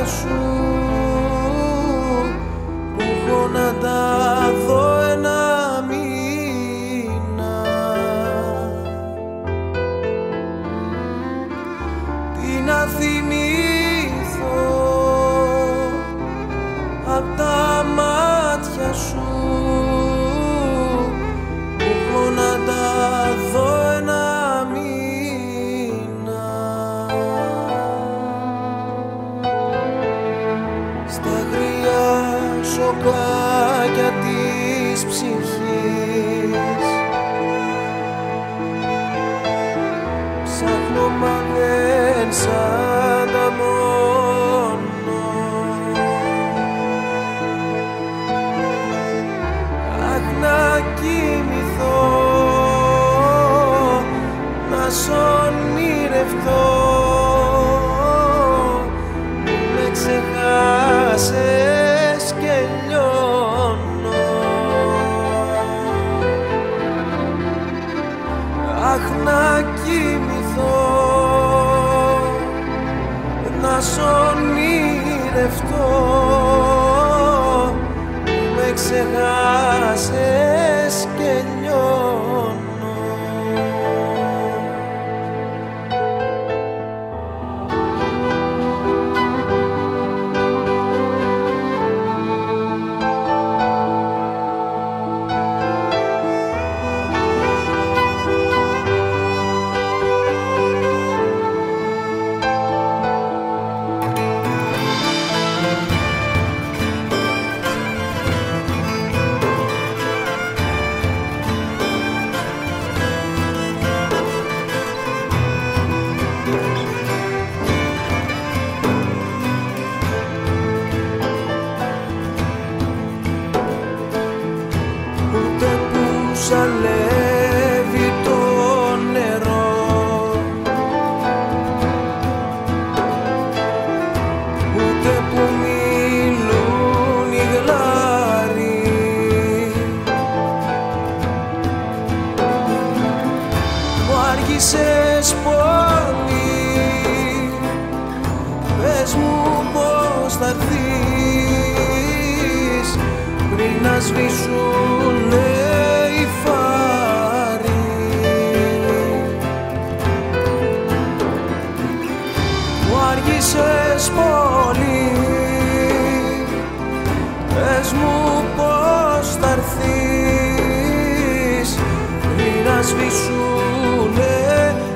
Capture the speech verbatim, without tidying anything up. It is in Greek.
σου που έχω να τα δω ένα μήνα. Τι να θυμηθώ απ' τα μάτια σου που έχω να τα δω ένα μήνα. Στα αγριά σοκάκια της ψυχής ψάχνω μα δεν σ' ανταμώνω. Αχ, να κοιμηθώ, να σ' ονειρευτώ, με ξεχάσες και λιώνω. Αχ, να κοιμηθώ, να σ' ονειρευτώ, με ξεχάσες και λιώνω. Ζαλεύει το νερό, ούτε που μιλούν οι γλάροι. Μου άργησες πολύ, πες μου πως θα έρθεις πριν να σβήσουνε οι φάροι. Μου άργησες πολύ, πες μου πως θα έρθεις πριν να σβήσουνε